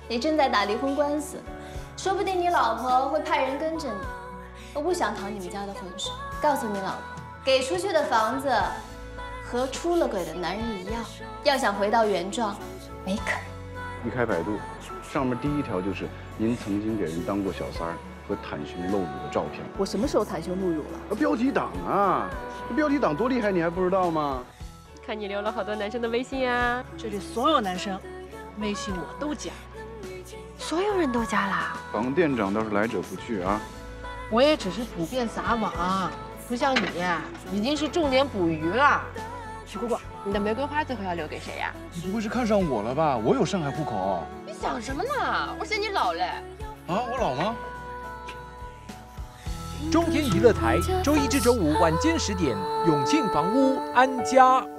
你正在打离婚官司，说不定你老婆会派人跟着你。我不想讨你们家的浑水，告诉你老婆，给出去的房子和出了轨的男人一样，要想回到原状，没可能。 一开百度，上面第一条就是您曾经给人当过小三儿和袒胸露乳的照片。 我什么时候袒胸露乳了？ 标题党啊，这标题党多厉害，你还不知道吗？ 看你留了好多男生的微信啊， 这里所有男生微信我都加， 所有人都加啦。 房店长倒是来者不拒啊。 我也只是普遍撒网，不像你已经是重点捕鱼了。 徐姑姑，你的玫瑰花最后要留给谁呀？ 你不会是看上我了吧？我有上海户口。 你想什么呢？我嫌你老嘞。 啊，我老吗？ 中天娱乐台，周一至周五晚间10点，永庆房屋安家。